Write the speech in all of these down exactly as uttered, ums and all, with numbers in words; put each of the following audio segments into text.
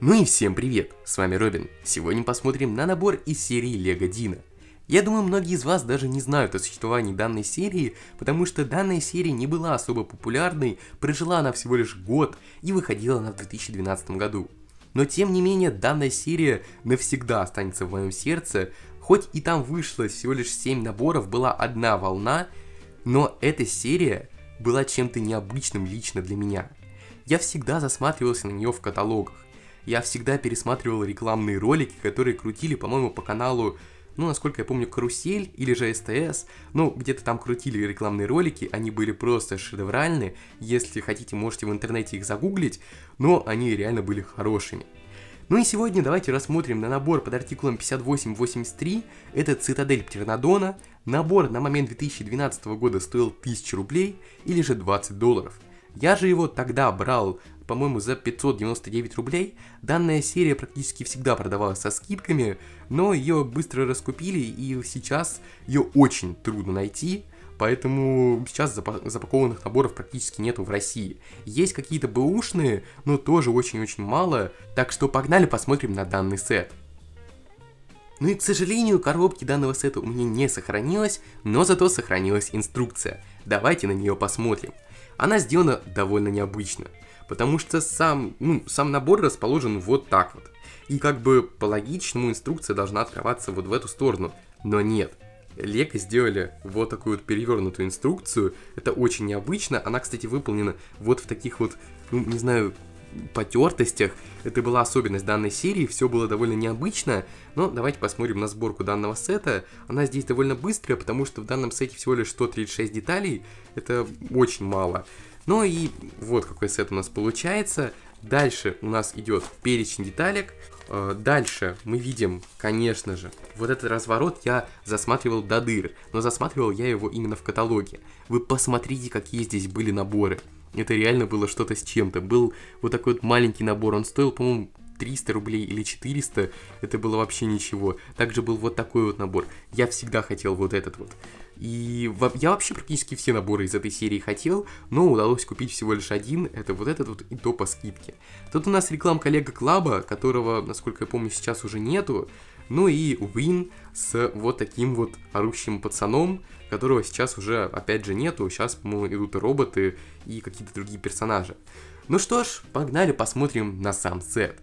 Ну и всем привет, с вами Робин. Сегодня посмотрим на набор из серии Лего Дино. Я думаю, многие из вас даже не знают о существовании данной серии, потому что данная серия не была особо популярной, прожила она всего лишь год и выходила она в две тысячи двенадцатом году. Но тем не менее, данная серия навсегда останется в моем сердце, хоть и там вышло всего лишь семь наборов, была одна волна, но эта серия была чем-то необычным лично для меня. Я всегда засматривался на нее в каталогах. Я всегда пересматривал рекламные ролики, которые крутили, по-моему, по каналу, ну, насколько я помню, Карусель или же СТС. Ну, где-то там крутили рекламные ролики, они были просто шедевральны. Если хотите, можете в интернете их загуглить, но они реально были хорошими. Ну и сегодня давайте рассмотрим на набор под артикулом пятьдесят восемь восемьдесят три. Это Цитадель Птеранодона. Набор на момент две тысячи двенадцатого года стоил тысячу рублей или же двадцать долларов. Я же его тогда брал, по-моему, за пятьсот девяносто девять рублей. Данная серия практически всегда продавалась со скидками, но ее быстро раскупили, и сейчас ее очень трудно найти, поэтому сейчас запа- запакованных наборов практически нету в России. Есть какие-то бэушные, но тоже очень-очень мало, так что погнали посмотрим на данный сет. Ну и, к сожалению, коробки данного сета у меня не сохранилось, но зато сохранилась инструкция. Давайте на нее посмотрим. Она сделана довольно необычно, потому что сам, ну, сам набор расположен вот так вот. И как бы по логичному инструкция должна открываться вот в эту сторону, но нет. Лего сделали вот такую вот перевернутую инструкцию, это очень необычно, она, кстати, выполнена вот в таких вот, ну, не знаю, потертостях. Это была особенность данной серии, все было довольно необычно, но давайте посмотрим на сборку данного сета. Она здесь довольно быстрая, потому что в данном сете всего лишь сто тридцать шесть деталей, это очень мало. Ну и вот какой сет у нас получается. Дальше у нас идет перечень деталек. Дальше мы видим, конечно же, вот этот разворот я засматривал до дыр, но засматривал я его именно в каталоге. Вы посмотрите, какие здесь были наборы. Это реально было что-то с чем-то. Был вот такой вот маленький набор, он стоил, по-моему, триста рублей или четыреста, это было вообще ничего. Также был вот такой вот набор. Я всегда хотел вот этот вот. И я вообще практически все наборы из этой серии хотел, но удалось купить всего лишь один, это вот этот вот, и то по скидке. Тут у нас рекламка Лего Клаба, которого, насколько я помню, сейчас уже нету. Ну и Win с вот таким вот орущим пацаном, которого сейчас уже, опять же, нету. Сейчас, по-моему, идут роботы и какие-то другие персонажи. Ну что ж, погнали посмотрим на сам сет.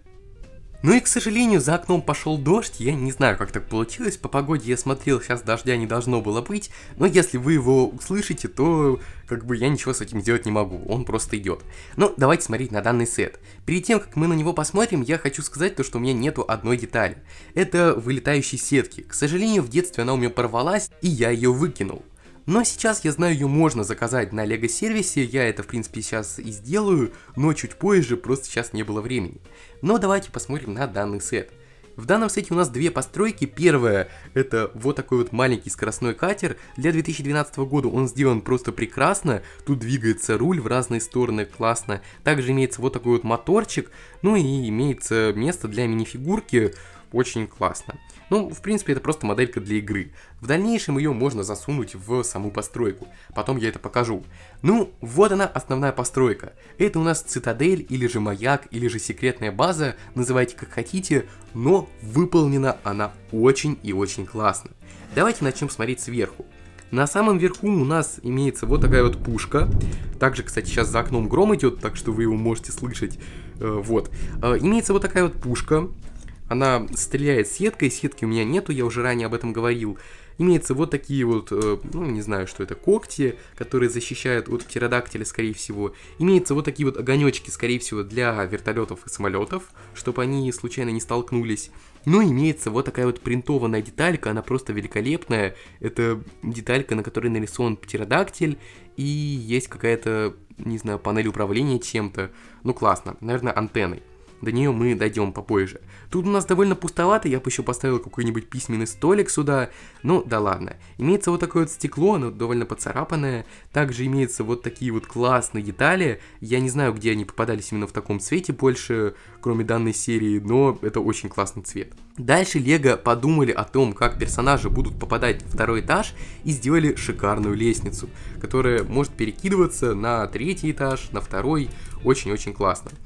Ну и, к сожалению, за окном пошел дождь, я не знаю, как так получилось, по погоде я смотрел, сейчас дождя не должно было быть, но если вы его услышите, то как бы я ничего с этим сделать не могу, он просто идет. Но давайте смотреть на данный сет. Перед тем, как мы на него посмотрим, я хочу сказать то, что у меня нету одной детали. Это вылетающей сетки. К сожалению, в детстве она у меня порвалась, и я ее выкинул. Но сейчас я знаю, ее можно заказать на Лего сервисе, я это в принципе сейчас и сделаю, но чуть позже, просто сейчас не было времени. Но давайте посмотрим на данный сет. В данном сете у нас две постройки. Первая — это вот такой вот маленький скоростной катер. Для две тысячи двенадцатого года он сделан просто прекрасно. Тут двигается руль в разные стороны, классно. Также имеется вот такой вот моторчик. Ну и имеется место для минифигурки. Очень классно. Ну, в принципе, это просто моделька для игры. В дальнейшем ее можно засунуть в саму постройку. Потом я это покажу. Ну, вот она, основная постройка. Это у нас цитадель, или же маяк, или же секретная база. Называйте как хотите, но выполнена она очень и очень классно. Давайте начнем смотреть сверху. На самом верху у нас имеется вот такая вот пушка. Также, кстати, сейчас за окном гром идет, так что вы его можете слышать. Вот. Имеется вот такая вот пушка. Она стреляет сеткой, сетки у меня нету, я уже ранее об этом говорил. Имеется вот такие вот, ну не знаю, что это, когти, которые защищают от птеродактиля, скорее всего. Имеется вот такие вот огонечки, скорее всего, для вертолетов и самолетов, чтобы они случайно не столкнулись. Но имеется вот такая вот принтованная деталька, она просто великолепная. Это деталька, на которой нарисован птеродактиль, и есть какая-то, не знаю, панель управления чем-то. Ну классно, наверное, антенной. До нее мы дойдем попозже. Тут у нас довольно пустовато, я бы еще поставил какой-нибудь письменный столик сюда. Ну, да ладно. Имеется вот такое вот стекло, оно довольно поцарапанное. Также имеется вот такие вот классные детали. Я не знаю, где они попадались именно в таком цвете больше, кроме данной серии, но это очень классный цвет. Дальше Лего подумали о том, как персонажи будут попадать в второй этаж, и сделали шикарную лестницу, которая может перекидываться на третий этаж, на второй. Очень-очень классно.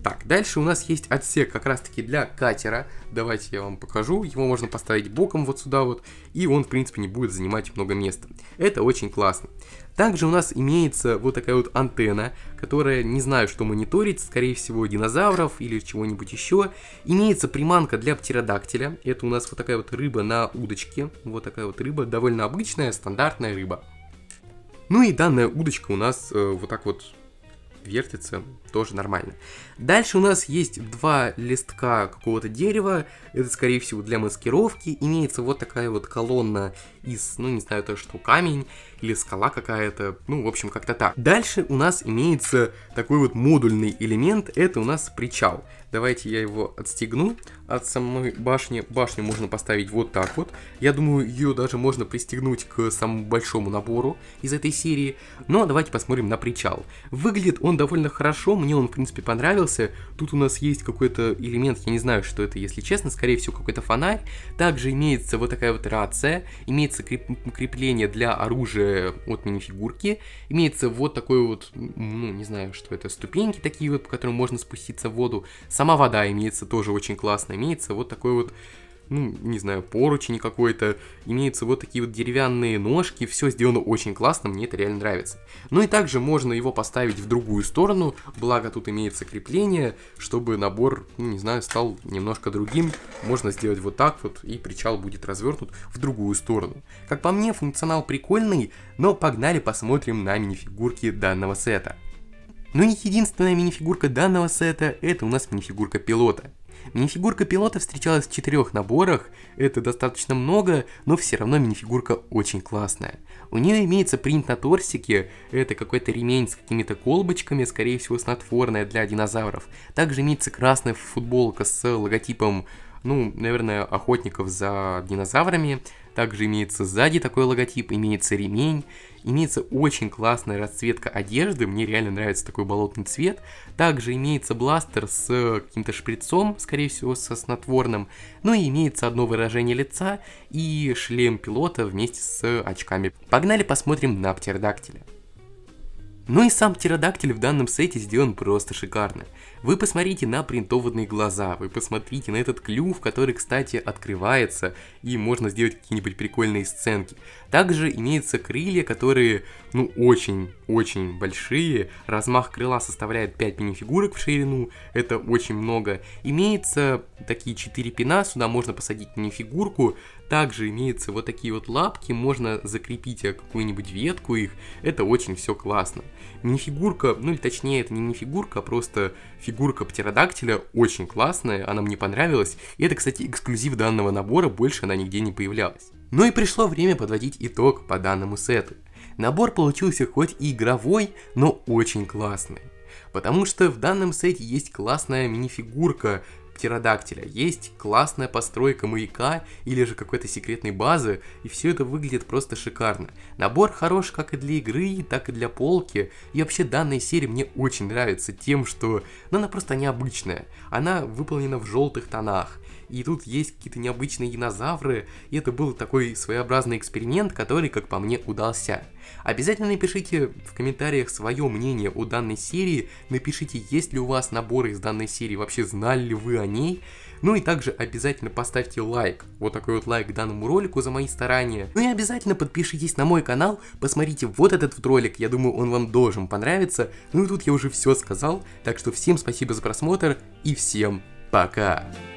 Так, дальше у нас есть отсек как раз таки для катера. Давайте я вам покажу. Его можно поставить боком вот сюда вот, и он в принципе не будет занимать много места. Это очень классно. Также у нас имеется вот такая вот антенна, которая, не знаю, что мониторит, скорее всего динозавров или чего-нибудь еще. Имеется приманка для птеродактиля. Это у нас вот такая вот рыба на удочке. Вот такая вот рыба, довольно обычная, стандартная рыба. Ну и данная удочка у нас э, вот так вот вертится, тоже нормально. Дальше у нас есть два листка какого-то дерева, это скорее всего для маскировки. Имеется вот такая вот колонна из, ну не знаю, то что камень или скала какая-то, ну в общем как-то так. Дальше у нас имеется такой вот модульный элемент, это у нас причал. Давайте я его отстегну от самой башни. Башню можно поставить вот так вот. Я думаю, ее даже можно пристегнуть к самому большому набору из этой серии. Но давайте посмотрим на причал. Выглядит он довольно хорошо, мне он в принципе понравился. Тут у нас есть какой-то элемент, я не знаю, что это, если честно, скорее всего какой-то фонарь. Также имеется вот такая вот рация, имеется креп крепление для оружия от минифигурки. Имеется вот такой вот, ну не знаю, что это, ступеньки такие вот, по которым можно спуститься в воду. Сама вода имеется тоже очень классно. Имеется вот такой вот, ну, не знаю, поручень какой-то. Имеются вот такие вот деревянные ножки. Все сделано очень классно, мне это реально нравится. Ну и также можно его поставить в другую сторону. Благо тут имеется крепление, чтобы набор, ну, не знаю, стал немножко другим. Можно сделать вот так вот, и причал будет развернут в другую сторону. Как по мне, функционал прикольный, но погнали посмотрим на минифигурки данного сета. Ну и единственная минифигурка данного сета, это у нас минифигурка пилота. Минифигурка пилота встречалась в четырех наборах, это достаточно много, но все равно минифигурка очень классная. У нее имеется принт на торсике, это какой-то ремень с какими-то колбочками, скорее всего снотворная для динозавров. Также имеется красная футболка с логотипом, ну, наверное, охотников за динозаврами. Также имеется сзади такой логотип, имеется ремень, имеется очень классная расцветка одежды, мне реально нравится такой болотный цвет. Также имеется бластер с каким-то шприцом, скорее всего со снотворным. Ну и имеется одно выражение лица и шлем пилота вместе с очками. Погнали посмотрим на птеродактиля. Ну и сам птеродактиль в данном сете сделан просто шикарно. Вы посмотрите на принтованные глаза, вы посмотрите на этот клюв, который, кстати, открывается, и можно сделать какие-нибудь прикольные сценки. Также имеются крылья, которые, ну, очень-очень большие, размах крыла составляет пять минифигурок в ширину, это очень много. Имеется такие четыре пина, сюда можно посадить минифигурку. Также имеются вот такие вот лапки, можно закрепить какую-нибудь ветку их, это очень все классно. Минифигурка, ну или точнее это не минифигурка, а просто фигурка птеродактиля очень классная, она мне понравилась. И это, кстати, эксклюзив данного набора, больше она нигде не появлялась. Ну и пришло время подводить итог по данному сету. Набор получился хоть и игровой, но очень классный. Потому что в данном сете есть классная минифигурка птеродактиля, есть классная постройка маяка или же какой-то секретной базы, и все это выглядит просто шикарно. Набор хорош как и для игры, так и для полки, и вообще данная серия мне очень нравится тем, что ну, она просто необычная, она выполнена в желтых тонах. И тут есть какие-то необычные динозавры, и это был такой своеобразный эксперимент, который, как по мне, удался. Обязательно напишите в комментариях свое мнение о данной серии, напишите, есть ли у вас наборы из данной серии, вообще знали ли вы о ней. Ну и также обязательно поставьте лайк, вот такой вот лайк данному ролику за мои старания. Ну и обязательно подпишитесь на мой канал, посмотрите вот этот вот ролик, я думаю, он вам должен понравиться. Ну и тут я уже все сказал, так что всем спасибо за просмотр и всем пока!